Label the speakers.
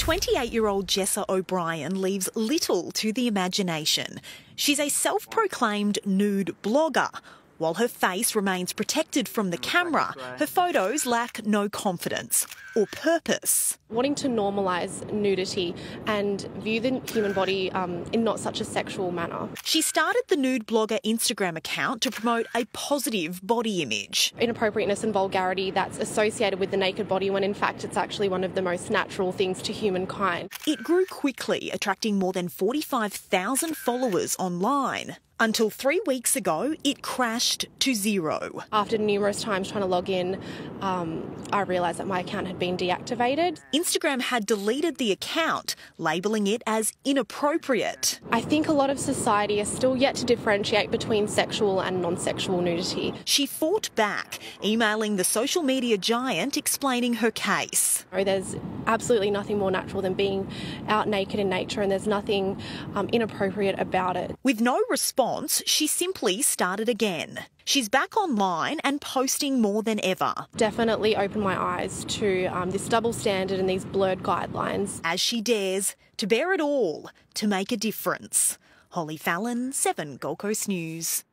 Speaker 1: 28-year-old Jessa O'Brien leaves little to the imagination. She's a self-proclaimed nude blogger. While her face remains protected from the camera, her photos lack no confidence or purpose.
Speaker 2: Wanting to normalise nudity and view the human body in not such a sexual manner.
Speaker 1: She started the Nude Blogger Instagram account to promote a positive body image.
Speaker 2: Inappropriateness and vulgarity that's associated with the naked body when in fact it's actually one of the most natural things to humankind.
Speaker 1: It grew quickly, attracting more than 45,000 followers online. Until 3 weeks ago, it crashed to zero.
Speaker 2: After numerous times trying to log in, I realised that my account had been deactivated.
Speaker 1: Instagram had deleted the account, labelling it as inappropriate.
Speaker 2: I think a lot of society is still yet to differentiate between sexual and non-sexual nudity.
Speaker 1: She fought back, emailing the social media giant explaining her case.
Speaker 2: There's absolutely nothing more natural than being out naked in nature, and there's nothing inappropriate about it.
Speaker 1: With no response, she simply started again. She's back online and posting more than ever.
Speaker 2: Definitely opened my eyes to this double standard and these blurred guidelines.
Speaker 1: As she dares to bear it all to make a difference. Holly Fallon, 7 Gold Coast News.